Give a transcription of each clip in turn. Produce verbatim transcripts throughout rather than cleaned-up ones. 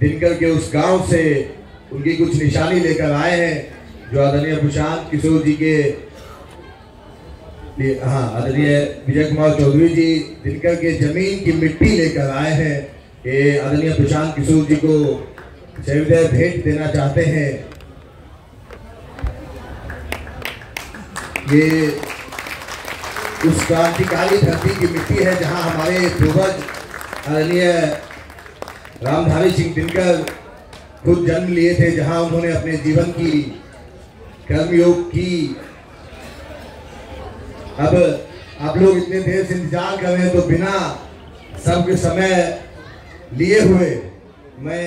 दिनकर के उस गांव से उनकी कुछ निशानी लेकर आए हैं, जो आदरणीय प्रशांत किशोर जी के, हाँ आदरणीय विजय कुमार चौधरी जी दिनकर के जमीन की मिट्टी लेकर आए हैं। ये आदरणीय प्रशांत किशोर जी को जयविजय भेंट देना चाहते हैं। ये उस क्रांतिकारी धरती की मिट्टी है जहां हमारे पूर्वज आदरणीय रामधारी सिंह दिनकर खुद जन्म लिए थे, जहां उन्होंने अपने जीवन की कर्मयोग की। अब आप लोग इतने देर से इंतजार कर रहे हैं, तो बिना सबके समय लिए हुए मैं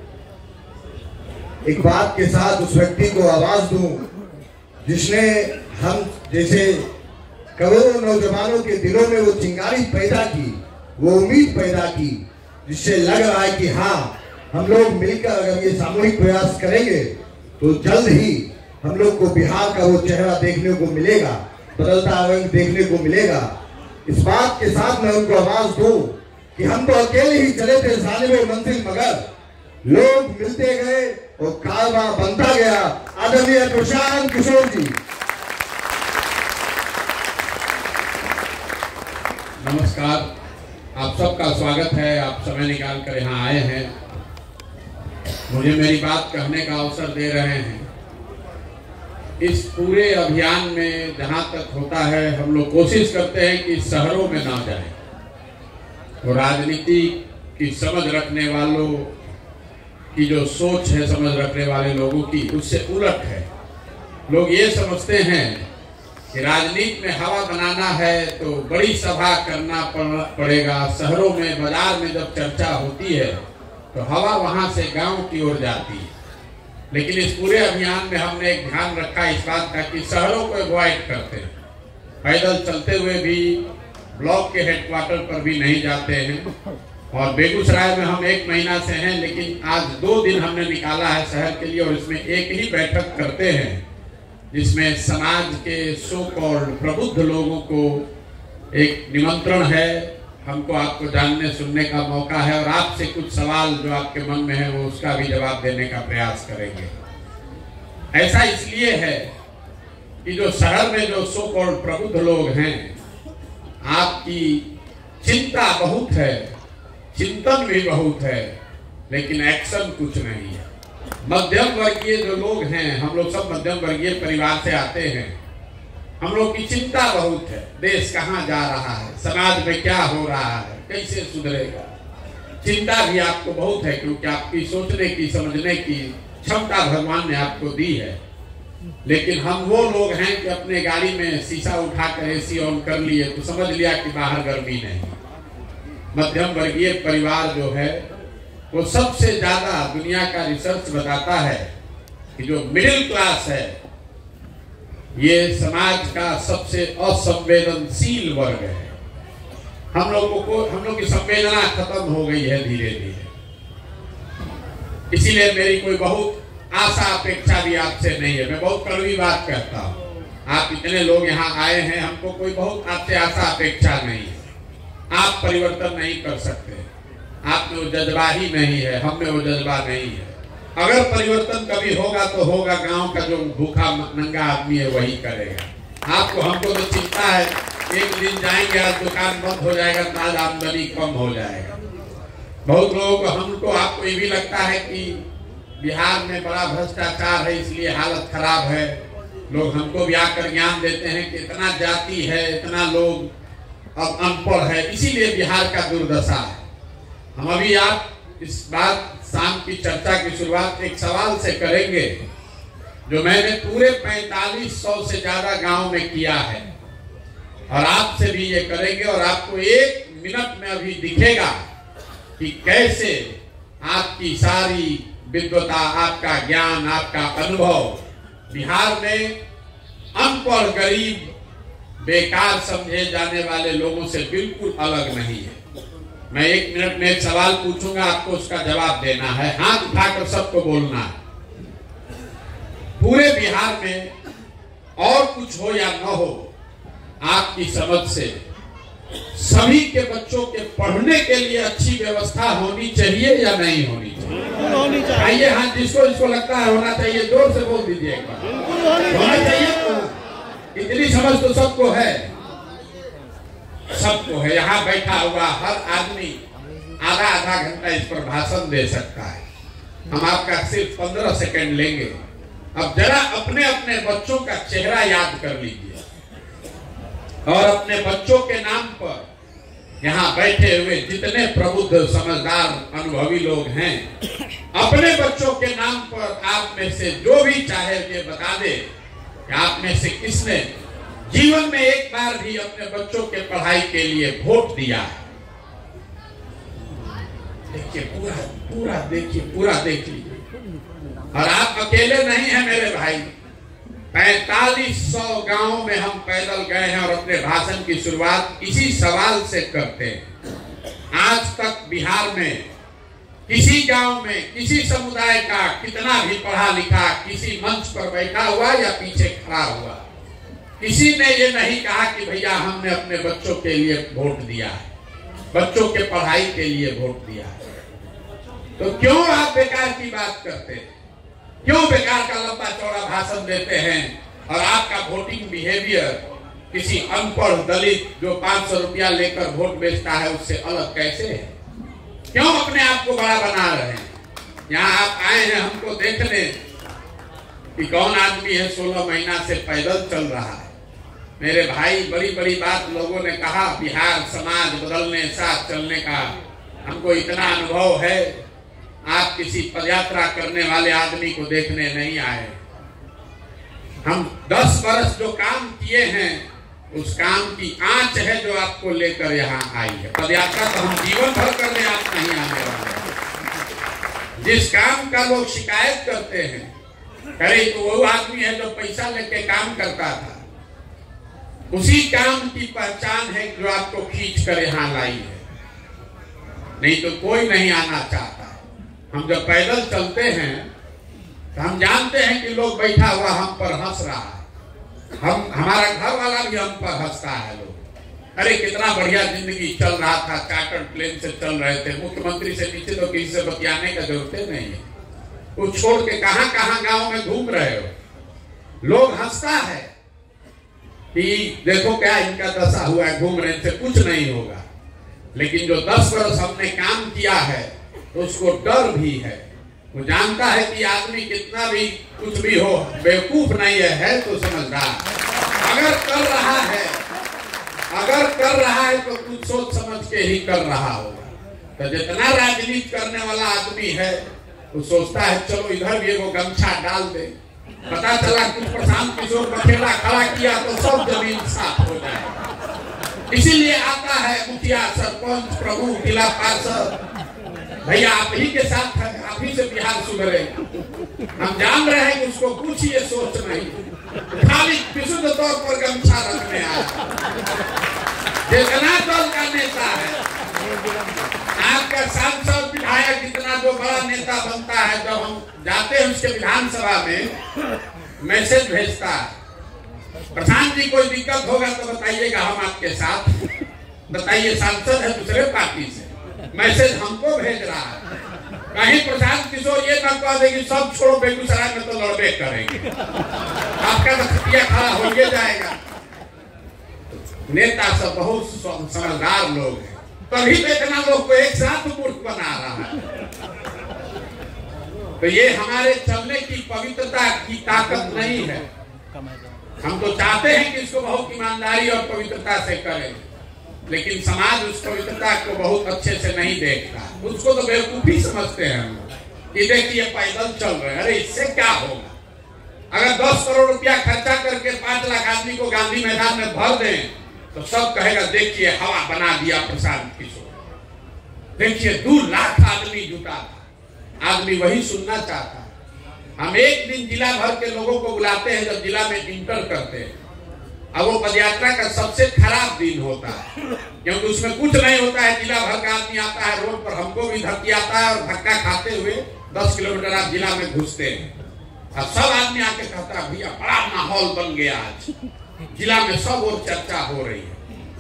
एक बात के साथ उस व्यक्ति को आवाज दूं जिसने हम जैसे करोड़ों नौजवानों के दिलों में वो चिंगारी पैदा की, वो उम्मीद पैदा की, जिससे लग रहा है कि हाँ हम लोग मिलकर अगर ये सामूहिक प्रयास करेंगे तो जल्द ही हम लोग को बिहार का वो चेहरा देखने को मिलेगा, बदलता रंग देखने को मिलेगा। इस बात के साथ मैं उनको आवाज दूं कि हम तो अकेले ही चले थे जानिबे मंजिल, मगर लोग मिलते गए और कारवां बनता गया। आदरणीय प्रशांत किशोर जी। नमस्कार, आप सबका स्वागत है। आप समय निकाल कर यहाँ आए हैं, मुझे मेरी बात कहने का अवसर दे रहे हैं। इस पूरे अभियान में जहाँ तक होता है हम लोग कोशिश करते हैं कि शहरों में ना जाएं, और राजनीति की समझ रखने वालों की जो सोच है, समझ रखने वाले लोगों की, उससे उलट है। लोग ये समझते हैं कि राजनीति में हवा बनाना है तो बड़ी सभा करना पड़ेगा। शहरों में, बाजार में जब चर्चा होती है तो हवा वहां से गांव की ओर जाती है। लेकिन इस पूरे अभियान में हमने एक ध्यान रखा इस बात का कि शहरों को अवॉइड करते हैं, पैदल चलते हुए भी ब्लॉक के हेडक्वार्टर पर भी नहीं जाते हैं। और बेगूसराय में हम एक महीना से हैं, लेकिन आज दो दिन हमने निकाला है शहर के लिए, और इसमें एक ही बैठक करते हैं जिसमें समाज के सो कॉल्ड प्रबुद्ध लोगों को एक निमंत्रण है। हमको आपको जानने सुनने का मौका है, और आपसे कुछ सवाल जो आपके मन में है वो उसका भी जवाब देने का प्रयास करेंगे। ऐसा इसलिए है कि जो शहर में जो सो कॉल्ड प्रबुद्ध लोग हैं, आपकी चिंता बहुत है, चिंतन भी बहुत है, लेकिन एक्शन कुछ नहीं है। मध्यम वर्गीय जो लोग हैं, हम लोग सब मध्यम वर्गीय परिवार से आते हैं, हम लोग की चिंता बहुत है। देश कहाँ जा रहा है, समाज में क्या हो रहा है, कैसे सुधरेगा। चिंता भी आपको बहुत है, क्योंकि आपकी सोचने की, समझने की क्षमता भगवान ने आपको दी है। लेकिन हम वो लोग हैं कि अपने गाड़ी में शीशा उठाकर एसी ऑन कर लिए तो समझ लिया कि बाहर गर्मी नहीं। मध्यम वर्गीय परिवार जो है वो सबसे ज्यादा, दुनिया का रिसर्च बताता है कि जो मिडिल क्लास है ये समाज का सबसे असंवेदनशील वर्ग है। हम लोगों को, हम लोग की संवेदना खत्म हो गई है धीरे धीरे। इसीलिए मेरी कोई बहुत आशा अपेक्षा भी आपसे नहीं है। मैं बहुत कड़वी बात कहता हूँ, आप इतने लोग यहाँ आए हैं, हमको कोई बहुत आपसे आशा अपेक्षा नहीं है। आप परिवर्तन नहीं कर सकते, आप में वो जज्बा ही नहीं है, हम में वो जज्बा नहीं है। अगर परिवर्तन कभी होगा तो होगा गांव का जो भूखा नंगा आदमी है वही करेगा। आपको, हमको तो चिंता है, एक दिन जाएंगे आज दुकान बंद हो जाएगा तो आज आमदनी कम हो जाएगा। बहुत लोगों को, हमको, आपको ये भी लगता है कि बिहार में बड़ा भ्रष्टाचार है इसलिए हालत खराब है। लोग हमको भी आकर ज्ञान देते हैं कि इतना जाति है, इतना लोग अब अनपढ़ है, इसीलिए बिहार का दुर्दशा है। हम अभी आप इस बात शाम की चर्चा की शुरुआत एक सवाल से करेंगे जो मैंने पूरे पैंतालीस सौ से ज्यादा गांव में किया है, और आपसे भी ये करेंगे। और आपको एक मिनट में अभी दिखेगा कि कैसे आपकी सारी विद्वता, आपका ज्ञान, आपका अनुभव बिहार में अनपढ़, गरीब, बेकार समझे जाने वाले लोगों से बिल्कुल अलग नहीं है। मैं एक मिनट में एक सवाल पूछूंगा, आपको उसका जवाब देना है, हाथ उठाकर सबको बोलना है। पूरे बिहार में और कुछ हो या न हो, आपकी समझ से सभी के बच्चों के पढ़ने के लिए अच्छी व्यवस्था होनी चाहिए या नहीं होनी चाहिए? होनी चाहिए। आइए, हाँ, जिसको जिसको लगता है होना चाहिए जोर से बोल दीजिए एक बार। होना चाहिए। इतनी समझ तो सबको है, सबको है। यहाँ बैठा हुआ हर आदमी आधा आधा घंटा इस पर भाषण दे सकता है। हम आपका सिर्फ पंद्रह सेकंड लेंगे। अब जरा अपने अपने बच्चों का चेहरा याद कर लीजिए और अपने बच्चों के नाम पर यहाँ बैठे हुए जितने प्रबुद्ध, समझदार, अनुभवी लोग हैं, अपने बच्चों के नाम पर आप में से जो भी चाहे ये बता दे कि आप में से किसने जीवन में एक बार भी अपने बच्चों के पढ़ाई के लिए वोट दिया है। देखिए, पूरा पूरा देखिए, पूरा देख लीजिए। और आप अकेले नहीं हैं मेरे भाई। पैंतालीस सौ गांवों में हम पैदल गए हैं और अपने भाषण की शुरुआत इसी सवाल से करते हैं। आज तक बिहार में किसी गांव में किसी समुदाय का कितना भी पढ़ा लिखा किसी मंच पर बैठा हुआ या पीछे खड़ा हुआ, किसी ने ये नहीं कहा कि भैया हमने अपने बच्चों के लिए वोट दिया है, बच्चों के पढ़ाई के लिए वोट दिया है। तो क्यों आप बेकार की बात करते हैं? क्यों बेकार का लंबा चौड़ा भाषण देते हैं? और आपका वोटिंग बिहेवियर किसी अनपढ़ दलित जो पांच सौ रुपया लेकर वोट बेचता है उससे अलग कैसे है? क्यों अपने आप को बड़ा बना रहे हैं? यहाँ आप आए हैं हमको देखने कि कौन आदमी है सोलह महीना से पैदल चल रहा है। मेरे भाई, बड़ी बड़ी बात लोगों ने कहा, बिहार समाज बदलने, साथ चलने का हमको इतना अनुभव है। आप किसी पदयात्रा करने वाले आदमी को देखने नहीं आए। हम दस वर्ष जो काम किए हैं उस काम की आंच है जो आपको लेकर यहाँ आई है। पदयात्रा तो हम जीवन भर करने आप नहीं आने वाले। जिस काम का लोग शिकायत करते हैं, करे तो वो आदमी है जो पैसा लेके काम करता था, उसी काम की पहचान है जो आपको खींच कर यहाँ लाई है। नहीं तो कोई नहीं आना चाहता। हम जब पैदल चलते हैं तो हम जानते हैं कि लोग बैठा हुआ हम पर हंस रहा है, हम हमारा घर वाला भी हम पर हंसता है। लोग, अरे कितना बढ़िया जिंदगी चल रहा था, चार्टर्ड प्लेन से चल रहे थे, मुख्यमंत्री से नीचे तो किसी से बतियाने का जरूरत नहीं है। वो छोड़ के कहां कहां गांव में घूम रहे हो। लोग हंसता है कि देखो क्या इनका दशा हुआ है, घूम रहे से कुछ नहीं होगा। लेकिन जो दस वर्ष हमने काम किया है तो उसको डर भी है। वो जानता है कि आदमी कितना भी कुछ भी हो, बेवकूफ नहीं है, है तो समझदार। अगर कर रहा है अगर कर रहा है तो कुछ सोच समझ के ही कर रहा होगा। तो जितना राजनीति करने वाला आदमी है वो सोचता है चलो इधर भी वो गमछा डाल दे, पता चला कुछ प्रशांत किशोर बखेड़ा खड़ा किया तो सब जमीन साफ हो जाए। इसीलिए आता है मुखिया, सरपंच, प्रमुख, जिला पार्षद, भैया आप ही के साथ है, आप ही से बिहार सुधरे। हम जान रहे हैं कि उसको कुछ ये सोच नहीं, खाली विशुद्ध तौर पर गमछा रखने आया। जितना दल का नेता है, आपका सांसद विधायक जितना जो बड़ा नेता बनता है, जब हम जाते हैं उसके विधानसभा में मैसेज भेजता है, प्रधान जी कोई दिक्कत होगा तो बताइएगा, हम आपके साथ। बताइए, सांसद है दूसरे पार्टी से, मैसेज हमको भेज रहा है। कहीं प्रशांत किशोर ये न कह दे कि सब छोड़ो बेगूसराय में तो लड़बे करेंगे, आपका तो खटिया खड़ा हो जाएगा। नेता सब बहुत समझदार लोग हैं, तभी तो इतना लोग को एक साथ मूर्ख बना रहा है। तो ये हमारे चलने की पवित्रता की ताकत नहीं है। हम तो चाहते हैं कि इसको बहुत ईमानदारी और पवित्रता से करें, लेकिन समाज उस पवित्रता को बहुत अच्छे से नहीं देखता। उसको तो बेवकूफी समझते हैं हम कि देखिए पैदल चल रहे हैं, अरे इससे क्या होगा? अगर दस करोड़ रुपया खर्चा करके पांच लाख आदमी को गांधी मैदान में भर दें तो सब कहेगा देखिए हवा बना दिया प्रशांत किशोर। देखिए दो लाख आदमी जुटा था, आदमी वही सुनना चाहता है। हम एक दिन जिला भर के लोगों को बुलाते हैं जब जिला में इंटर करते हैं, अब वो पदयात्रा का सबसे खराब दिन होता है क्योंकि उसमें कुछ नहीं होता है। जिला भर का आदमी आता है रोड पर, हमको भी धक्की आता है और धक्का खाते हुए दस किलोमीटर आप जिला में घुसते हैं। अब सब आदमी आके कहता है भैया बड़ा माहौल बन गया, आज जिला में सब और चर्चा हो रही है।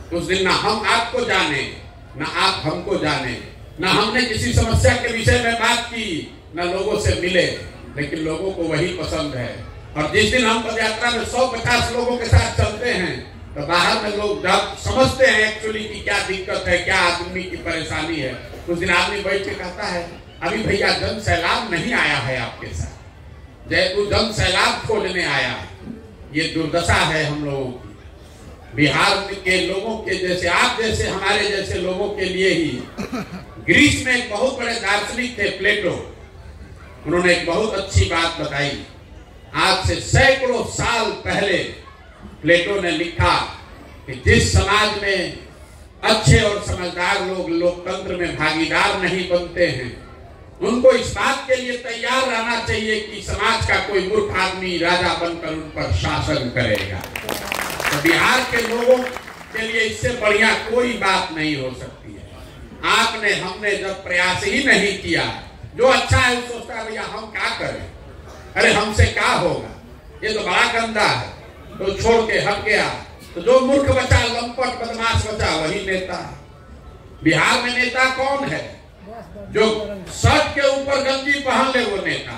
उस दिन ना हम आपको जाने, ना आप हमको जाने, ना हमने किसी समस्या के विषय में बात की, ना लोगों से मिले, लेकिन लोगों को वही पसंद है। और जिस दिन हम पद यात्रा में सौ पचास लोगों के साथ चलते हैं तो बाहर में लोग जब समझते हैं एक्चुअली कि क्या दिक्कत है, क्या आदमी की परेशानी है, उस दिन आदमी बैठ के कहता है अभी भैया जन सैलाब नहीं आया है आपके साथ, जयपुर जन सैलाब खोलने आया। ये दुर्दशा है हम लोगों की। बिहार के लोगों के जैसे, आप जैसे, हमारे जैसे लोगों के लिए ही ग्रीस में एक बहुत बड़े दार्शनिक थे प्लेटो, उन्होंने एक बहुत अच्छी बात बताई। आज से सैकड़ों साल पहले प्लेटो ने लिखा कि जिस समाज में अच्छे और समझदार लोग लोकतंत्र में भागीदार नहीं बनते हैं, उनको इस बात के लिए तैयार रहना चाहिए कि समाज का कोई मूर्ख आदमी राजा बनकर उन पर शासन करेगा। तो बिहार के लोगों के लिए इससे बढ़िया कोई बात नहीं हो सकती है। आपने, हमने जब प्रयास ही नहीं किया, जो अच्छा है वो सोचता है भैया हम क्या करें, अरे हमसे क्या होगा, ये तो बड़ा गंदा है, तो छोड़ के हट गया। तो जो मूर्ख बचा, लंपट बदमाश बचा, वही नेता है। बिहार में नेता कौन है? जो शर्ट के ऊपर गंजी पहन ले वो नेता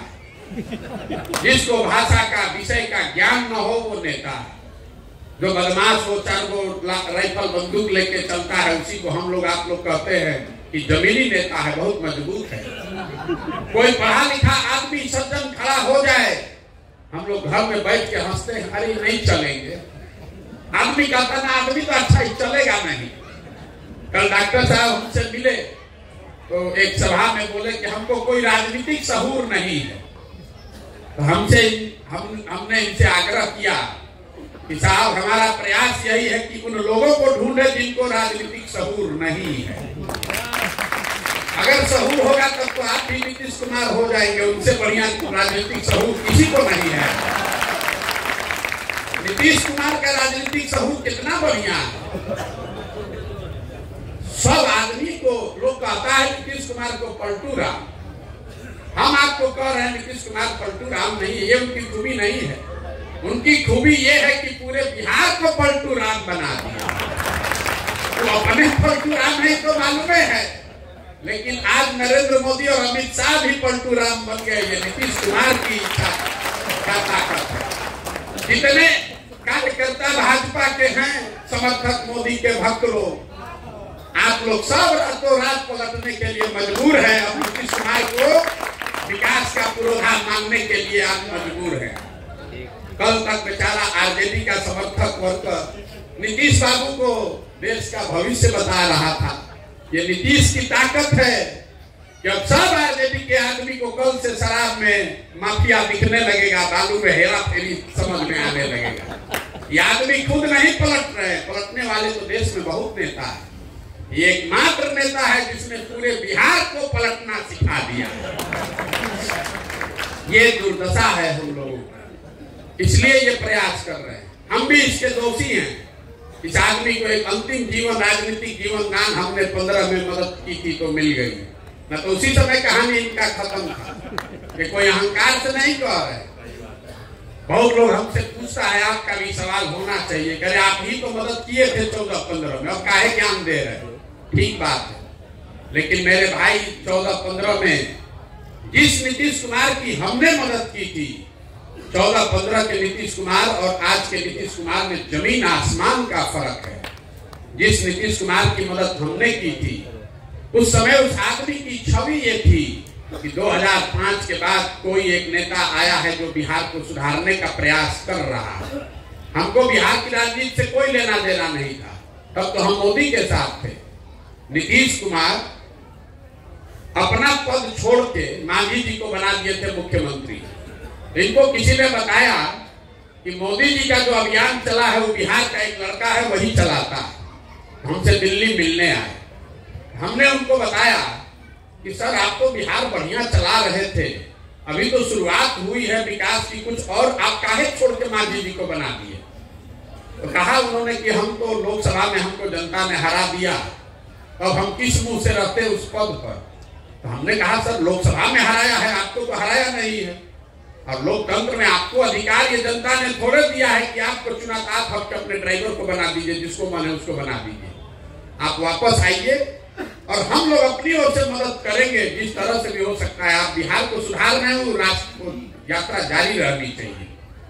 है। जिसको भाषा का, विषय का ज्ञान न हो वो नेता है। जो बदमाश हो, चार गो राइफल बंदूक लेके चलता है, उसी को हम लोग, आप लोग कहते हैं कि जमीनी नेता है, बहुत मजबूत है। कोई पढ़ा लिखा आदमी सज्जन खड़ा हो जाए, हम लोग घर में बैठ के हंसते हैं, अरे नहीं चलेंगे। आदमी कहता ना आदमी तो अच्छा ही चलेगा नहीं। कल डॉक्टर साहब हमसे मिले तो एक सभा में बोले कि हमको कोई राजनीतिक सहूर नहीं है। तो हमसे हम हमने इनसे आग्रह किया कि साहब हमारा प्रयास यही है कि उन लोगों को ढूंढे जिनको राजनीतिक सहूर नहीं है। अगर सहूर होगा तब तो आप भी नीतीश कुमार हो जाएंगे, उनसे बढ़िया राजनीतिक सहूर किसी को नहीं है। नीतीश कुमार का राजनीतिक सहूर कितना बढ़िया है। सब आदमी को लोग कहता है नीतीश कुमार को पलटू राम, हम आपको कह रहे हैं नीतीश कुमार पलटू राम नहीं है, ये उनकी खूबी नहीं है। उनकी खूबी ये है कि पूरे बिहार को पलटू राम बना दिया। तो अपने पलटू राम नहीं तो मालूम है, लेकिन आज नरेंद्र मोदी और अमित शाह भी पलटू राम बन गए। ये नीतीश कुमार की इच्छा का ताकत है। जितने कार्यकर्ता भाजपा के हैं, समर्थक मोदी के भक्त लोग, आप लोग सब रातों रात पलटने के लिए मजबूर है। अब नीतीश कुमार को विकास का पूर्वाधार मांगने के लिए आप मजबूर हैं। कल तक बेचारा आरजेडी का समर्थक वर्ग नीतीश बाबू को देश का भविष्य बता रहा था। ये नीतीश की ताकत है कि अब सब आरजेडी के आदमी को कल से शराब में माफिया दिखने लगेगा, बालू में हेरा फेरी समझ में आने लगेगा। ये आदमी खुद नहीं पलट रहे, पलटने वाले तो देश में बहुत नेता है। ये एकमात्र नेता है जिसने पूरे बिहार को पलटना सिखा दिया। ये दुर्दशा है हम लोगों का, इसलिए ये प्रयास कर रहे हैं। हम भी इसके दोषी हैं। इस आदमी को एक अंतिम जीवन, राजनीतिक जीवन दान हमने पंद्रह में मदद की थी तो मिल गई, न तो उसी समय कहानी इनका खत्म था। कि कोई अहंकार से नहीं कह रहे। बहुत लोग हमसे पूछता है, आपका भी सवाल होना चाहिए, कहे आप ही तो मदद किए थे चौदह पंद्रह में, अब काहे ज्ञान दे रहे हैं। ठीक बात है, लेकिन मेरे भाई चौदह पंद्रह में जिस नीतीश कुमार की हमने मदद की थी, चौदह पंद्रह के नीतीश कुमार और आज के नीतीश कुमार में जमीन आसमान का फर्क है। जिस नीतीश कुमार की मदद हमने की थी, उस समय उस आदमी की छवि ये थी कि दो हज़ार पाँच के बाद कोई एक नेता आया है जो बिहार को सुधारने का प्रयास कर रहा है। हमको बिहार की राजनीति से कोई लेना देना नहीं था, तब तो हम मोदी के साथ थे। नीतीश कुमार अपना पद छोड़ के मांझी जी को बना दिए थे मुख्यमंत्री। इनको किसी ने बताया कि मोदी जी का जो अभियान चला है वो बिहार का एक लड़का है वही चलाता है। हमसे दिल्ली मिलने आए, हमने उनको बताया कि सर आप तो बिहार बढ़िया चला रहे थे, अभी तो शुरुआत हुई है विकास की, कुछ और आप काहे छोड़ के मांझी जी को बना दिए। तो कहा उन्होंने कि हम तो लोकसभा में हमको जनता ने हरा दिया, अब हम किस मुंह से रहते उस पद पर। तो हमने कहा सर लोकसभा में हराया है, आपको तो हराया नहीं है, और लोकतंत्र में आपको अधिकार ये जनता ने थोड़े दिया है कि आपको चुना था, आप हक अपने ड्राइवर को बना दीजिए, जिसको माने उसको बना दीजिए। आप वापस आइए और हम लोग अपनी ओर से मदद करेंगे जिस तरह से भी हो सकता है। आप बिहार को सुधार रहे हो, राष्ट्र को यात्रा जारी रहनी चाहिए।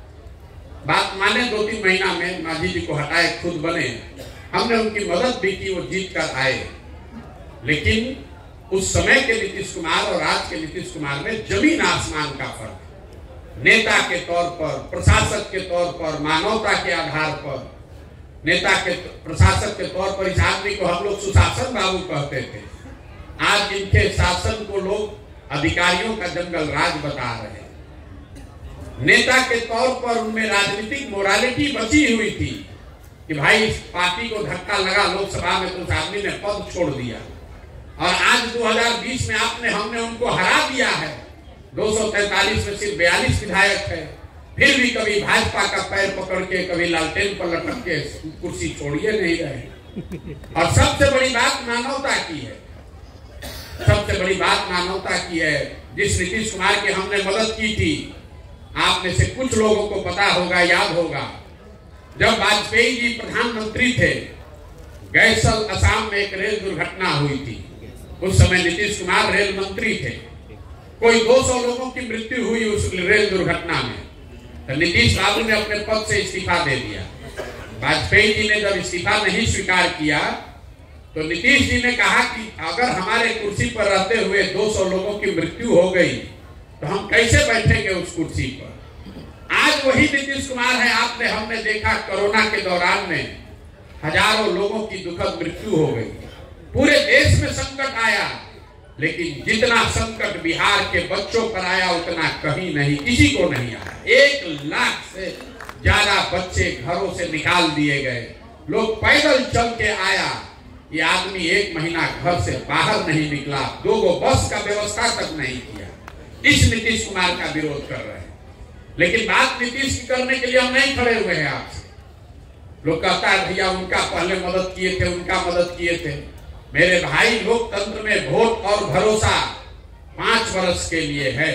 बात माने दो तीन महीना में मांझी जी को हटाए, खुद बने, हमने उनकी मदद भी की, वो जीत कर आए। लेकिन उस समय के नीतीश कुमार और आज के नीतीश कुमार में जमीन आसमान का फर्क। नेता के तौर पर, प्रशासक के तौर पर, मानवता के आधार पर, नेता के प्रशासक के तौर पर इस आदमी को हम लोग सुशासन बाबू कहते थे। आज इनके शासन को लोग अधिकारियों का जंगल राज बता रहे हैं। नेता के तौर पर उनमें राजनीतिक मोरालिटी बची हुई थी कि भाई इस पार्टी को धक्का लगा लोकसभा में तो उस आदमी ने पद छोड़ दिया। और आज दो हज़ार बीस में आपने हमने उनको हरा दिया है। दो सौ तैंतालीस में सिर्फ बयालीस विधायक है, फिर भी कभी भाजपा का पैर पकड़ के, कभी लालटेन पर लटक के कुर्सी छोड़िए नहीं रहे। और सबसे बड़ी बात मानवता की है, सबसे बड़ी बात मानवता की है। जिस नीतीश कुमार की हमने मदद की थी, आप में से कुछ लोगों को पता होगा, याद होगा, जब वाजपेयी जी प्रधानमंत्री थे, गैसल असम में एक रेल दुर्घटना हुई थी। उस समय नीतीश कुमार रेल मंत्री थे। कोई दो सौ लोगों की मृत्यु हुई उस रेल दुर्घटना में, तो नीतीश बाबू ने अपने पद से इस्तीफा दे दिया। वाजपेयी जी ने जब इस्तीफा नहीं स्वीकार किया तो नीतीश जी ने कहा कि अगर हमारे कुर्सी पर रहते हुए दो सौ लोगों की मृत्यु हो गई तो हम कैसे बैठेंगे उस कुर्सी पर। आज वही नीतीश कुमार है। आपने हमने देखा कोरोना के दौरान में हजारों लोगों की दुखद मृत्यु हो गई, पूरे देश में संकट आया, लेकिन जितना संकट बिहार के बच्चों पर आया उतना कहीं नहीं, किसी को नहीं आया। एक लाख से ज्यादा बच्चे घरों से निकाल दिए गए, लोग पैदल चल के आया। ये आदमी एक महीना घर से बाहर नहीं निकला, दो गो बस का व्यवस्था तक नहीं किया। इस नीतीश कुमार का विरोध कर रहे हैं। लेकिन बात नीतीश की करने के लिए हम नहीं खड़े हुए हैं आपसे। लोग कहता है भैया उनका पहले मदद किए थे, उनका मदद किए थे। मेरे भाई, लोकतंत्र में वोट और भरोसा पांच वर्ष के लिए है।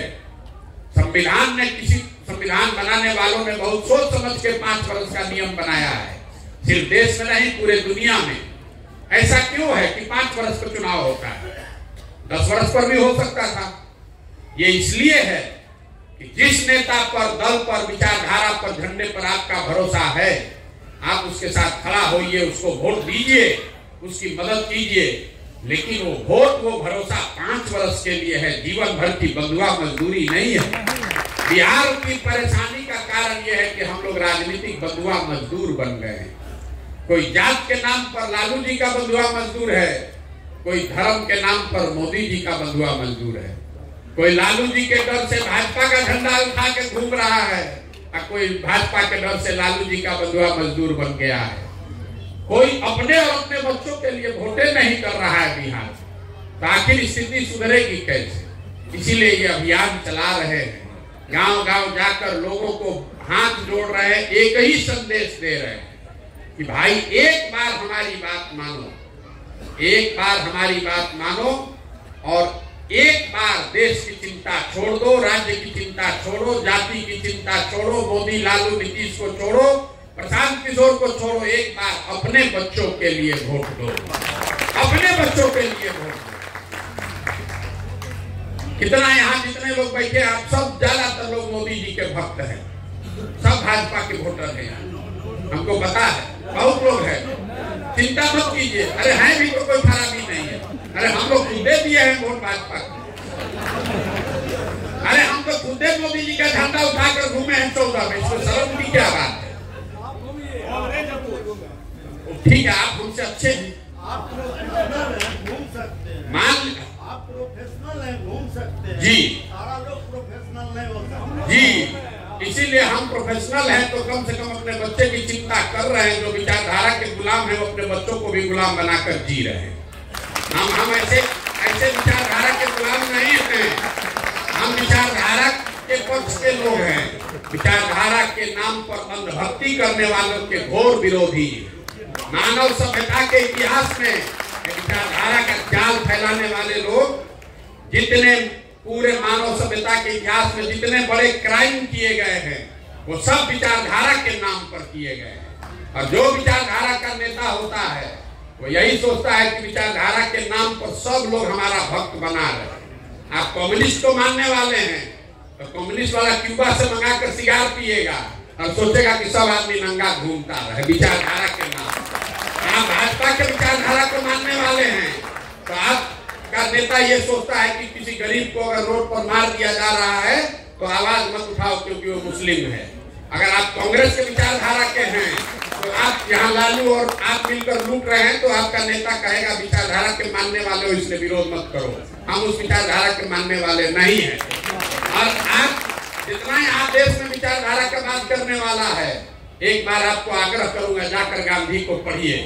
संविधान ने किसी संविधान बनाने वालों ने बहुत सोच समझ के पांच वर्ष का नियम बनाया है, सिर्फ देश में नहीं पूरे दुनिया में। ऐसा क्यों है कि पांच वर्ष का चुनाव होता है? दस वर्ष पर भी हो सकता था। ये इसलिए है कि जिस नेता पर, दल पर, विचारधारा पर, झंडे पर आपका भरोसा है, आप उसके साथ खड़ा होइए, उसको वोट दीजिए, उसकी मदद कीजिए। लेकिन वो वोट, वो भरोसा पांच वर्ष के लिए है, जीवन भर की बंधुआ मजदूरी नहीं है। बिहार की परेशानी का कारण यह है कि हम लोग राजनीतिक बंधुआ मजदूर बन गए हैं। कोई जात के नाम पर लालू जी का बंधुआ मजदूर है, कोई धर्म के नाम पर मोदी जी का बंधुआ मजदूर है, कोई लालू जी के डर से भाजपा का झंडा उठा के घूम रहा है, और कोई भाजपा के डर से लालू जी का बंधुआ मजदूर बन गया है। कोई अपने और अपने बच्चों के लिए वोटे नहीं कर रहा है बिहार। तो आखिर स्थिति सुधरेगी कैसे? इसीलिए ये अभियान चला रहे हैं, गांव गांव जाकर लोगों को हाथ जोड़ रहे हैं, एक ही संदेश दे रहे हैं कि भाई एक बार हमारी बात मानो, एक बार हमारी बात मानो और एक बार देश की चिंता छोड़ दो, राज्य की चिंता छोड़ो, जाति की चिंता छोड़ो, मोदी लालू नीतीश को छोड़ो, प्रशांत किशोर को छोड़ो, एक बार अपने बच्चों के लिए वोट दो, अपने बच्चों के लिए वोट दो। कितना यहाँ जितने लोग बैठे आप सब ज्यादातर लोग मोदी जी के भक्त हैं, सब भाजपा के वोटर हैं, हमको पता है, बहुत लोग हैं। चिंता मत कीजिए, अरे हैं भी तो कोई खराबी नहीं है। अरे हम लोग खुदे दिए हैं वोट भाजपा को, अरे हम तो खुदे मोदी जी का झंडा उठाकर घूमे हैं चौदह में, इसमें शर्म की क्या बात है? ठीक है, आप हमसे अच्छे हैं, मान आप प्रोफेशनल हैं, घूम सकते हैं जी, सारा लोग प्रोफेशनल नहीं होता जी। इसीलिए हम प्रोफेशनल हैं तो कम से कम अपने बच्चे की चिंता कर रहे हैं। जो विचारधारा के गुलाम हैं वो अपने बच्चों को भी गुलाम बनाकर जी रहे हैं। हम हम ऐसे ऐसे विचारधारा के गुलाम नहीं हैं, हम विचारधारा के पक्ष के लोग हैं। विचारधारा के नाम पर अंधभक्ति करने वालों के घोर विरोधी। मानव सभ्यता के इतिहास में विचारधारा का जाल फैलाने वाले लोग जितने पूरे मानव सभ्यता के इतिहास में जितने बड़े क्राइम किए गए हैं वो सब विचारधारा के नाम पर किए गए हैं। और जो विचारधारा का नेता होता है वो यही सोचता है कि विचारधारा के नाम पर सब लोग हमारा भक्त बना रहे। आप कम्युनिस्ट को मानने वाले हैं तो कम्युनिस्ट वाला क्यूबा से मंगाकर सिगार पिएगा और सोचेगा कि सब आदमी नंगा घूमता रहे विचारधारा के नाम। आप भाजपा के विचारधारा को मानने वाले हैं तो आपका नेता ये सोचता है कि किसी गरीब को अगर रोड पर मार दिया जा रहा है तो आवाज मत उठाओ क्योंकि वो मुस्लिम है। अगर आप कांग्रेस के विचारधारा के हैं तो आप यहाँ लालू और आप मिलकर लूट रहे हैं तो आपका नेता कहेगा विचारधारा के मानने वाले हो इसलिए विरोध मत करो, हम उस विचारधारा के मानने वाले नहीं है। और आप जितना यहाँ देश में विचारधारा का बात करने वाला है, एक बार आपको आग्रह करूंगा जाकर गांधी को पढ़िए,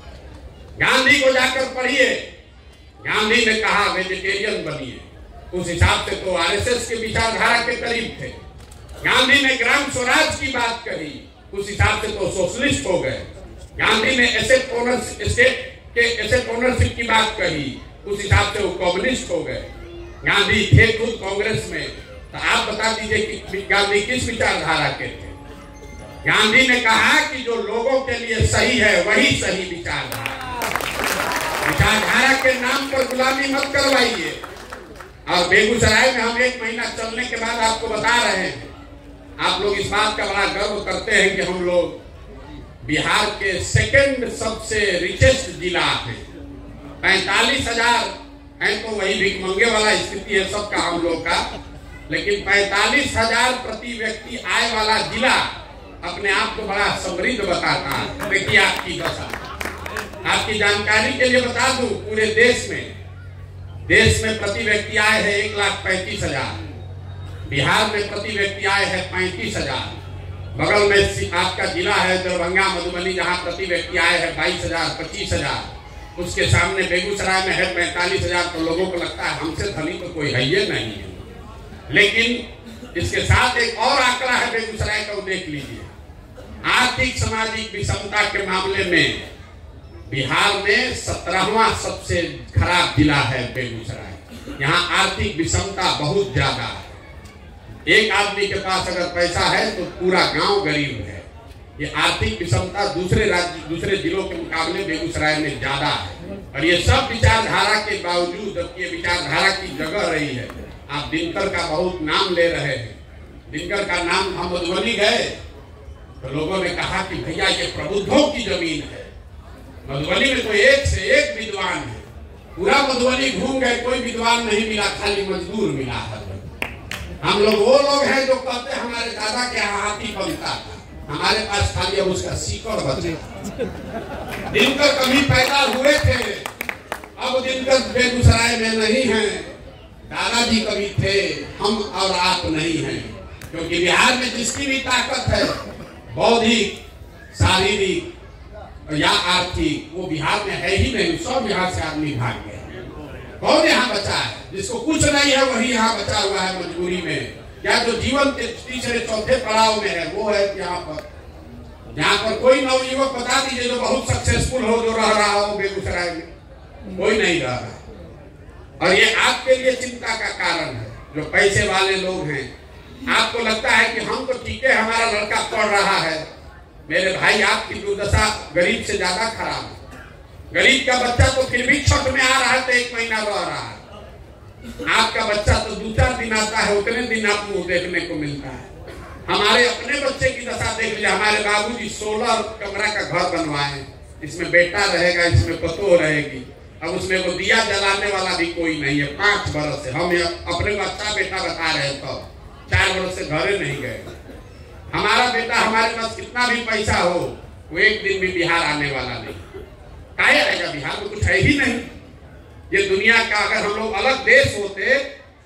गांधी को जाकर पढ़िए। गांधी ने कहा वेजिटेरियन बनिए, उस हिसाब से तो आरएसएस के विचारधारा के करीब थे। गांधी ने ग्राम स्वराज की बात कही, उस हिसाब से तो सोशलिस्ट हो गए। गांधी ने एसेट ओनरशिप स्टेट के एसेट ओनरशिप की बात कही, उस हिसाब से वो कम्युनिस्ट हो गए। गांधी थे खुद कांग्रेस में, तो आप बता दीजिए कि गांधी किस विचारधारा के थे। गांधी ने कहा कि जो लोगों के लिए सही है वही सही विचारधारा। विचारधारा के नाम पर गुलामी मत करवाइए। और बेगूसराय में हम एक महीना चलने के बाद आपको बता रहे हैं, आप लोग इस बात का बड़ा गर्व करते हैं कि हम लोग बिहार के सेकंड सबसे रिचेस्ट जिला हैं। पैंतालीस हजार है तो वही भिखमंगे वाला स्थिति है सबका हम लोग का, लेकिन पैंतालीस हजार प्रति व्यक्ति आय वाला जिला अपने आप को बड़ा समृद्ध बताता है। देखिए आपकी दशा, आपकी जानकारी के लिए बता दूं, पूरे देश में देश में प्रति व्यक्ति आय है एक लाख पैंतीस हजार, बिहार में प्रति व्यक्ति आय है पैंतीस हजार। बगल में आपका जिला है दरभंगा मधुबनी जहाँ प्रति व्यक्ति आय है बाईस हजार पच्चीस हजार। उसके सामने बेगूसराय में है पैंतालीस हजार। तो लोगों को लगता है हमसे धनी तो कोई है ये नहीं है, लेकिन इसके साथ एक और आंकड़ा है बेगूसराय का, वो देख लीजिए। आर्थिक सामाजिक विषमता के मामले में बिहार में सत्रहवां सबसे खराब जिला है बेगूसराय। यहाँ आर्थिक विषमता बहुत ज्यादा है। एक आदमी के पास अगर पैसा है तो पूरा गांव गरीब है। ये आर्थिक विषमता दूसरे राज्य दूसरे जिलों के मुकाबले बेगूसराय में ज्यादा है। और ये सब विचारधारा के बावजूद, जबकि ये विचारधारा की जगह रही है। आप दिनकर का बहुत नाम ले रहे हैं। दिनकर का नाम, हम मधुबनी गए तो लोगों ने कहा कि भैया ये प्रबुद्धों की जमीन है। मधुबनी में तो एक से एक विद्वान है। पूरा मधुबनी घूम गए, कोई विद्वान नहीं मिला, खाली मजदूर मिला है। हम लोग वो लोग हैं जो कहते हमारे दादा के हाथी बनता था, हमारे पास खाली अब उसका सीकर बचा। दिनकर कभी पैदा हुए थे, अब दिनकर बेगूसराय में नहीं है। दादाजी कभी थे, हम और आप नहीं हैं। क्योंकि बिहार में जिसकी भी ताकत है, बौद्धिक, शारीरिक या आर्थिक, वो बिहार में है ही नहीं। सब यहाँ से आदमी भाग गए। कौन यहाँ बचा है? जिसको कुछ नहीं है वही यहाँ बचा हुआ है मजबूरी में, या जो जीवन के तीसरे चौथे पड़ाव में है वो है यहाँ पर। यहाँ पर कोई नवयुवक बता दीजिए जो बहुत सक्सेसफुल हो, जो रह रहा हो बेगूसराय में, कोई नहीं रह रहा। और ये आपके लिए चिंता का कारण है। जो पैसे वाले लोग हैं, आपको लगता है कि हम तो ठीक है, हमारा लड़का पढ़ रहा है। मेरे भाई, आपकी दुर्दशा गरीब से ज्यादा खराब है। गरीब का बच्चा तो फिर भी छठ में आ रहा है तो एक महीना रह रहा है। आपका बच्चा तो दो चार दिन आता है, उतने दिन आपको देखने को मिलता है। हमारे अपने बच्चे की दशा देख लीजिए। हमारे बाबूजी सोलह कमरा का घर बनवाए, इसमें बेटा रहेगा, इसमें पतोह रहेगी। अब उसमें वो दिया जलाने वाला भी कोई नहीं है। पांच बरस से हम अपने को अच्छा बेटा बता रहे हैं, तो चार बरस से घरे नहीं गए। हमारा बेटा, हमारे पास कितना भी पैसा हो, वो एक दिन भी बिहार आने वाला नहीं। काहे आएगा? बिहार में कुछ है ही नहीं। ये दुनिया का, अगर हम लोग अलग देश होते,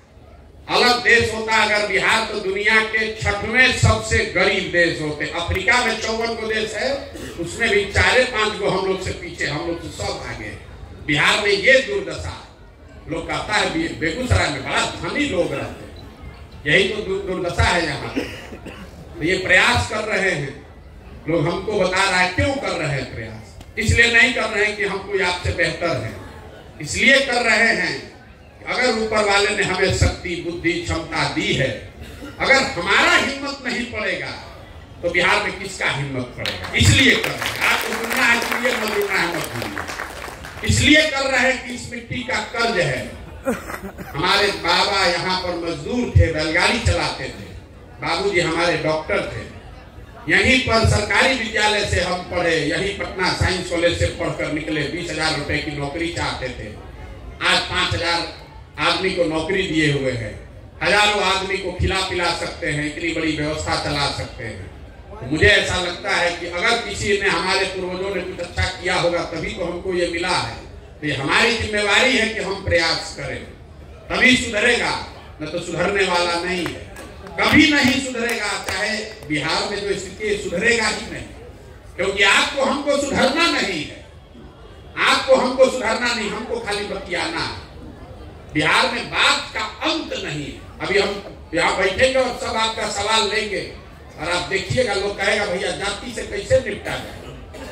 अलग देश होता अगर बिहार, तो दुनिया के छठवें सबसे गरीब देश होते। अफ्रीका में चौवन को देश है, उसमें भी चारे पांच को हम लोग से पीछे, हम लोग से सब आगे। बिहार में ये दुर्दशा। लोग कहता है बेगूसराय में बड़ा धनी लोग रहते हैं, यही तो दुर्दशा है यहाँ। तो ये प्रयास कर रहे हैं लोग, हमको बता रहा है क्यों कर रहे हैं प्रयास। इसलिए नहीं कर रहे हैं कि हम कोई आपसे बेहतर है, इसलिए कर रहे हैं अगर ऊपर वाले ने हमें शक्ति, बुद्धि, क्षमता दी है, अगर हमारा हिम्मत नहीं पड़ेगा तो बिहार में किसका हिम्मत पड़ेगा? इसलिए कर रहे हैं, आपको सुनना है, इसलिए मत रुकना है, मत भूलिए। इसलिए कर रहे हैं कि इस मिट्टी का कर्ज है। हमारे बाबा यहाँ पर मजदूर थे, बैलगाड़ी चलाते थे, बाबूजी हमारे डॉक्टर थे, यहीं पर सरकारी विद्यालय से हम पढ़े, यहीं पटना साइंस कॉलेज से पढ़कर निकले, बीस हजार रुपए की नौकरी चाहते थे। आज पांच हजार आदमी को नौकरी दिए हुए हैं, हजारों आदमी को खिला पिला सकते हैं, इतनी बड़ी व्यवस्था चला सकते हैं। तो मुझे ऐसा लगता है कि अगर किसी ने, हमारे पूर्वजों ने कुछ अच्छा किया होगा तभी तो हमको ये मिला है, तो ये हमारी जिम्मेवारी है कि हम प्रयास करें, तभी सुधरेगा, न तो सुधरने वाला नहीं है, कभी नहीं सुधरेगा। चाहे बिहार में जो स्थिति है सुधरेगा ही नहीं, क्योंकि आपको हमको सुधरना नहीं है, आपको हमको सुधरना नहीं, हमको खाली बतियाना है। बिहार में बात का अंत नहीं है। अभी हम यहाँ बैठेंगे और सब आपका सवाल लेंगे और आप देखिएगा, लोग कहेगा भैया जाति से कैसे निपटा जाए,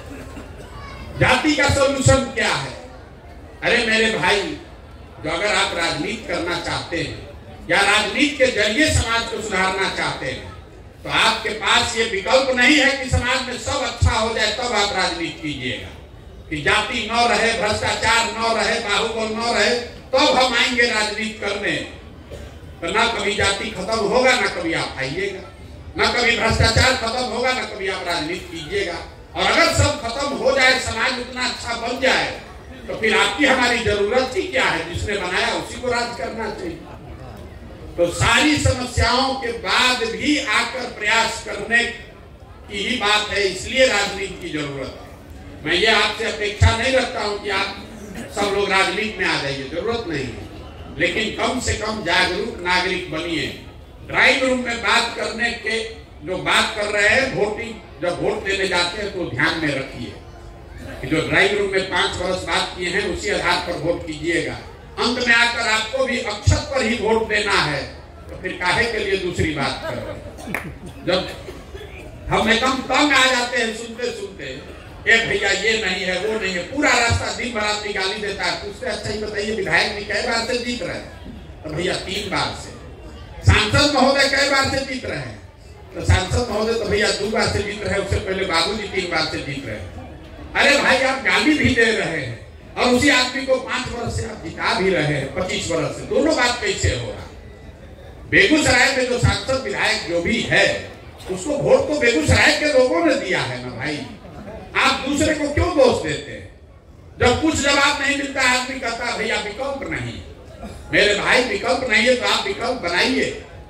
जाति का सॉल्यूशन क्या है? अरे मेरे भाई, जो अगर आप राजनीति करना चाहते हैं या राजनीति के जरिए समाज को सुधारना चाहते हैं, तो आपके पास ये विकल्प नहीं है कि समाज में सब अच्छा हो जाए तब आप राजनीति कीजिएगा, कि जाति न रहे, भ्रष्टाचार न रहे, बाहुबल न रहे, तब हम आएंगे राजनीति करने। तो ना कभी जाति खत्म होगा, ना कभी आप आइएगा, ना कभी भ्रष्टाचार खत्म होगा, ना कभी आप राजनीति कीजिएगा। और अगर सब खत्म हो जाए, समाज उतना अच्छा बन जाए, तो फिर आपकी हमारी जरूरत ही क्या है? जिसने बनाया उसी को राज करना चाहिए। तो सारी समस्याओं के बाद भी आकर प्रयास करने की ही बात है, इसलिए राजनीति की जरूरत है। मैं ये आपसे अपेक्षा नहीं रखता हूं कि आप सब लोग राजनीति में आ जाइए, जरूरत नहीं है, लेकिन कम से कम जागरूक नागरिक बनिए। ड्राइंग रूम में बात करने के जो बात कर रहे हैं, वोटिंग जब वोट देने जाते हैं तो ध्यान में रखिए कि जो ड्राइंग रूम में पांच वर्ष बात किए हैं उसी आधार पर वोट कीजिएगा। अंत में आकर आपको भी अक्षत पर ही वोट देना है, तो फिर काहे के लिए दूसरी बात कर रहे हैं? जब हम एकदम तंग आ जाते हैं सुनते सुनते, ए भैया ये नहीं है, वो नहीं है, पूरा रास्ता दिन भर आदमी गाली देता है, उससे अच्छा ही बताइए विधायक भी कई बार से जीत रहे हैं? तो भैया तीन बार से। सांसद महोदय कई बार से जीत रहे हैं? तो सांसद महोदय तो भैया दो बार से जीत रहे हैं, उससे पहले बाबूजी तीन बार से जीत रहे हैं। अरे भाई, आप गाली भी दे रहे हैं और उसी आदमी को पांच वर्ष से आप जिता भी रहे हैं, पच्चीस वर्ष से, दोनों बात कैसे हो रहा? बेगूसराय में जो सांसद विधायक जो भी है, उसको वोट तो बेगूसराय के लोगों ने दिया है ना भाई। आप दूसरे को क्यों दोष देते हैं? जब कुछ जवाब नहीं मिलता है, आदमी कहता भैया विकल्प नहीं। मेरे भाई, विकल्प नहीं है तो आप विकल्प बनाइए।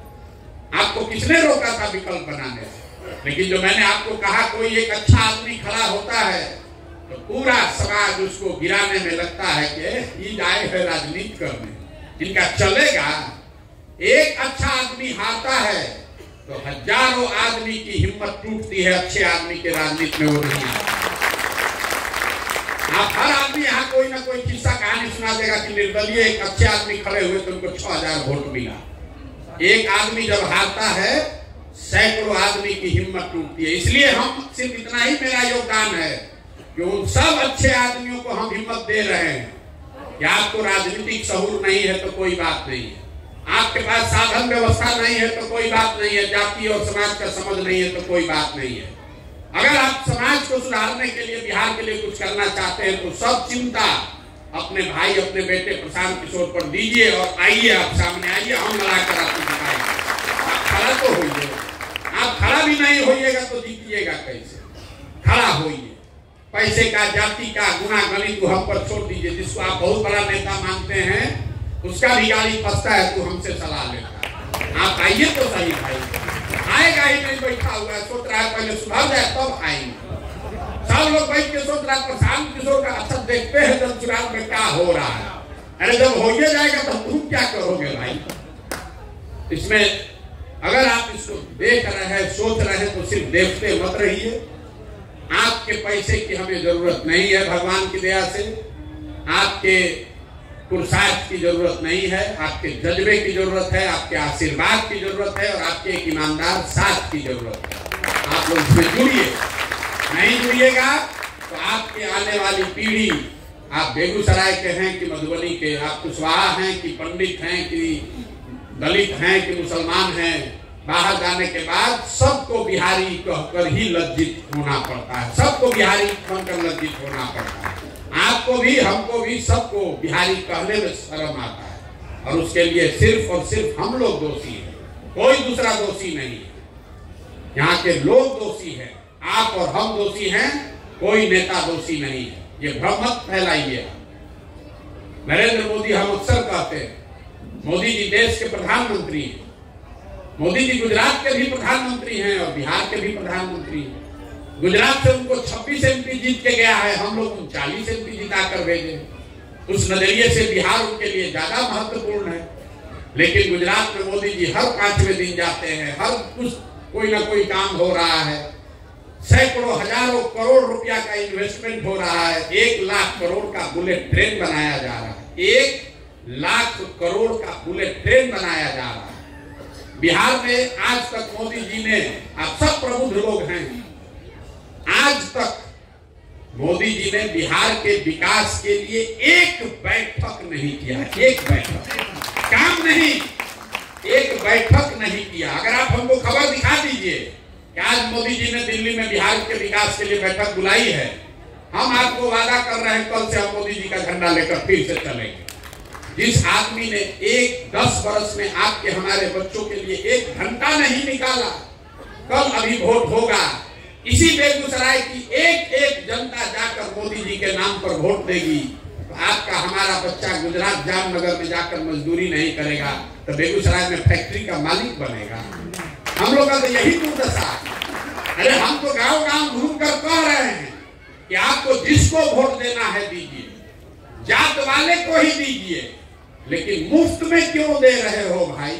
आपको किसने रोका था विकल्प बनाने से? लेकिन जो मैंने आपको कहा, कोई एक अच्छा आदमी खड़ा होता है तो पूरा समाज उसको गिराने में लगता है कि ये आए है राजनीति करने, इनका चलेगा। एक अच्छा आदमी हारता है तो हजारों आदमी की हिम्मत टूटती है, अच्छे आदमी के राजनीति में वो नहीं आता। आप हर आदमी यहाँ कोई ना कोई किस्सा कहानी सुना देगा कि निर्दलीय एक अच्छे आदमी खड़े हुए तो उनको छह हजार वोट मिला। एक आदमी जब हारता है, सैकड़ों आदमी की हिम्मत टूटती है। इसलिए हम सिर्फ इतना ही मेरा योगदान है कि उन सब अच्छे आदमियों को हम हिम्मत दे रहे हैं कि आपको राजनीतिक शऊर नहीं है तो कोई बात नहीं है, आपके पास साधन व्यवस्था नहीं है तो कोई बात नहीं है, जाति और समाज का समझ नहीं है तो कोई बात नहीं है। अगर आप समाज को सुधारने के लिए, बिहार के लिए कुछ करना चाहते हैं तो सब चिंता अपने भाई, अपने बेटे प्रशांत किशोर पर दीजिए और आइए, आप सामने आइए, हम लड़ाकर आपको दिखाएंगे। आप खड़ा तो होइए, आप खड़ा भी नहीं होइएगा तो जीतिएगा कैसे? खड़ा होइए। पैसे का, जाति का गुना गणित को हम पर छोड़ दीजिए। जिसको आप बहुत बड़ा नेता मानते हैं उसका भी गाली फंसता है तो हमसे सलाह लेता है। आप आइए तो सही भाई, आएगा ही नहीं, बैठा हुआ है, सोच रहा है पहले सुधर जाए तब आएंगे। सब लोग बैठ के सोच रहा है प्रशांत किशोर का अच्छा देखते हैं जब चुनाव में क्या हो रहा है। अरे जब हो जाएगा तो तुम क्या करोगे भाई? इसमें अगर आप इसको देख रहे हैं, सोच रहे हैं तो सिर्फ देखते मत रहिए। आपके पैसे की हमें जरूरत नहीं है, भगवान की दया से आपके पुरुषार्थ की जरूरत नहीं है, आपके जज्बे की जरूरत है, आपके आशीर्वाद की जरूरत है और आपके एक ईमानदार साथ की जरूरत है। आप लोग इसमें जुड़िए, नहीं जुड़िएगा तो आपके आने वाली पीढ़ी आप बेगूसराय के हैं कि मधुबनी के, आप कुशवाहा हैं कि पंडित हैं कि दलित हैं कि मुसलमान हैं, बाहर जाने के बाद सबको बिहारी कहकर ही लज्जित होना पड़ता है, सबको बिहारी बनकर लज्जित होना पड़ता है। आपको भी, हमको भी, सबको बिहारी कहने में शर्म आता है और उसके लिए सिर्फ और सिर्फ हम लोग दोषी हैं, कोई दूसरा दोषी नहीं है। यहाँ के लोग दोषी हैं, आप और हम दोषी हैं, कोई नेता दोषी नहीं है। ये भ्रम मत फैलाइए। नरेंद्र मोदी, हम अक्सर कहते हैं मोदी जी देश के प्रधानमंत्री हैं, मोदी जी गुजरात के भी प्रधानमंत्री हैं और बिहार के भी प्रधानमंत्री हैं। गुजरात से उनको छब्बीस एमपी जीत के गया है, हम लोग उनचालीस एमपी जिता कर भेजे। उस नजरिए से बिहार उनके लिए ज्यादा महत्वपूर्ण है। लेकिन गुजरात में मोदी जी हर पांचवें दिन जाते हैं, हर कुछ कोई ना कोई काम हो रहा है, सैकड़ों हजारों करोड़ रुपया का इन्वेस्टमेंट हो रहा है, एक लाख करोड़ का बुलेट ट्रेन बनाया जा रहा है, एक लाख करोड़ का बुलेट ट्रेन बनाया जा रहा है। बिहार में आज तक मोदी जी ने, आप सब प्रबुद्ध लोग हैं, आज तक मोदी जी ने बिहार के विकास के लिए एक बैठक नहीं किया, एक बैठक, काम नहीं, एक बैठक नहीं किया। अगर आप हमको खबर दिखा दीजिए कि आज मोदी जी ने दिल्ली में बिहार के विकास के लिए बैठक बुलाई है, हम आपको वादा कर रहे हैं कल से हम मोदी जी का झंडा लेकर फिर से चलेंगे। जिस आदमी ने एक दस वर्ष में आपके हमारे बच्चों के लिए एक घंटा नहीं निकाला, कल अभी वोट होगा, इसी बेगूसराय की एक एक जनता जाकर मोदी जी के नाम पर वोट देगी, तो आपका हमारा बच्चा गुजरात जामनगर में जाकर मजदूरी नहीं करेगा तो बेगूसराय में फैक्ट्री का मालिक बनेगा। हम लोग का तो यही दुर्दशा। अरे हम तो गांव गांव घूम कर कह रहे हैं कि आपको जिसको वोट देना है दीजिए, जात वाले को ही दीजिए, लेकिन मुफ्त में क्यों दे रहे हो भाई?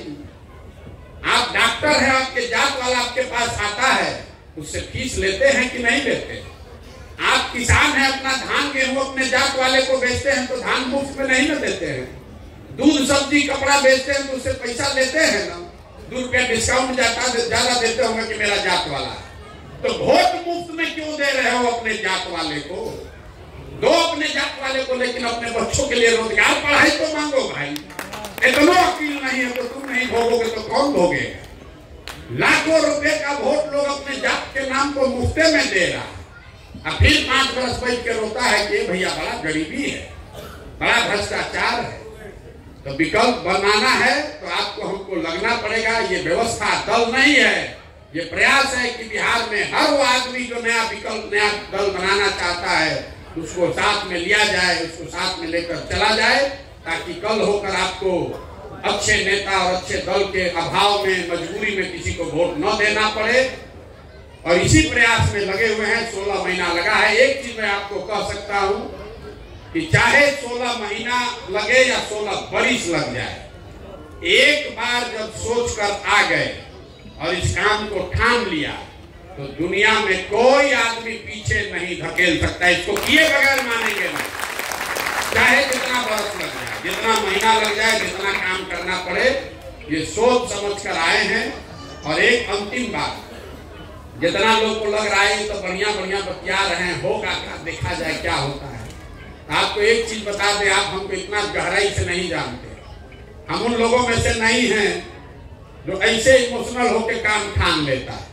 आप डॉक्टर हैं, आपके जात वाला आपके पास आता है, उससे फीस लेते हैं कि नहीं लेते? आप किसान हैं, अपना धान गेहूं अपने जात वाले को बेचते हैं तो धान मुफ्त में नहीं ना देते हैं? दूध सब्जी कपड़ा बेचते हैं तो उससे पैसा लेते हैं ना, दो रुपया डिस्काउंट जाता ज्यादा देते होंगे कि मेरा जात वाला है। तो वोट मुफ्त में क्यों दे रहे हो अपने जात वाले को? दो अपने जात वाले को, लेकिन अपने बच्चों के लिए रोजगार पढ़ाई तो मांगो भाई। इतना अकील नहीं है तो तुम नहीं भोगोगे तो कौन भोगेगा? लाखों रुपए का वोट लोग अपने जात के नाम को मुफ्ते में दे रहा है, अब फिर पांच बरस बैठ के रोता है कि भैया बड़ा गरीबी है, बड़ा भ्रष्टाचार है। तो विकल्प बनाना है तो आपको हमको लगना पड़ेगा। ये व्यवस्था दल नहीं है, ये प्रयास है कि बिहार में हर वो आदमी जो नया विकल्प, नया दल बनाना चाहता है उसको साथ में लिया जाए, उसको साथ में लेकर चला जाए, ताकि कल होकर आपको अच्छे नेता और अच्छे दल के अभाव में, मजबूरी में किसी को वोट न देना पड़े। और इसी प्रयास में लगे हुए हैं, सोलह महीना लगा है। एक चीज मैं आपको कह सकता हूं कि चाहे सोलह महीना लगे या सोलह बरिस लग जाए, एक बार जब सोच कर आ गए और इस काम को ठान लिया तो दुनिया में कोई आदमी पीछे नहीं धकेल सकता। इसको किए बगैर मानेंगे नहीं, चाहे जितना बरस लग जाए, जितना महीना लग जाए, जितना काम करना पड़े। ये सोच समझ कर आए हैं। और एक अंतिम बात, जितना लोग को लग रहा है तो बढ़िया बढ़िया बतिया रहे हैं, होगा क्या, देखा जाए क्या होता है। आपको एक चीज बता दें, आप हमको इतना गहराई से नहीं जानते, हम उन लोगों में से नहीं हैं जो ऐसे इमोशनल होकर काम ठान लेता है।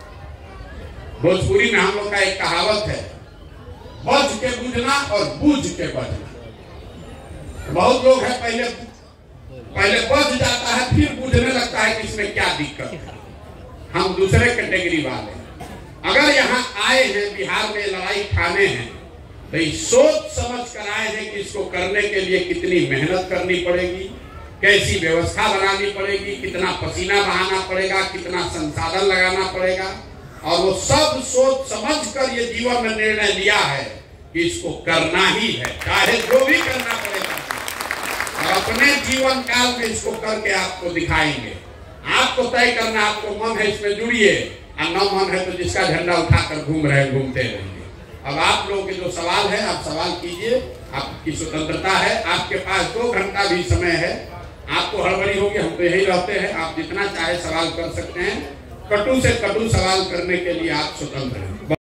भोजपुरी में हम लोग का एक कहावत है, बज के बुझना और बूझ के बजना। बहुत लोग हैं पहले पहले बज जाता है, फिर बुझने लगता है कि इसमें क्या दिक्कत है। हम दूसरे कैटेगरी वाले हैं। अगर यहाँ आए हैं, बिहार में लड़ाई ठाने हैं, तो सोच समझ कर आए हैं कि इसको करने के लिए कितनी मेहनत करनी पड़ेगी, कैसी व्यवस्था बनानी पड़ेगी, कितना पसीना बहाना पड़ेगा, कितना संसाधन लगाना पड़ेगा। और वो सब सोच समझ कर ये जीवन में निर्णय लिया है कि इसको करना ही है, चाहे जो भी करना पड़ेगा। और अपने जीवन काल में इसको करके आपको दिखाएंगे। आपको तय करना, आपको मन है इसमें जुड़िए, और न मन है तो जिसका झंडा उठाकर घूम रहे घूमते रहेंगे। अब आप लोगों के जो सवाल है, आप सवाल कीजिए, आपकी स्वतंत्रता है। आपके पास दो घंटा भी समय है, आपको हड़बड़ी होगी, हम तो यही रहते हैं, आप जितना चाहे सवाल कर सकते हैं। कटु से कटु सवाल करने के लिए आप स्वतंत्र हैं।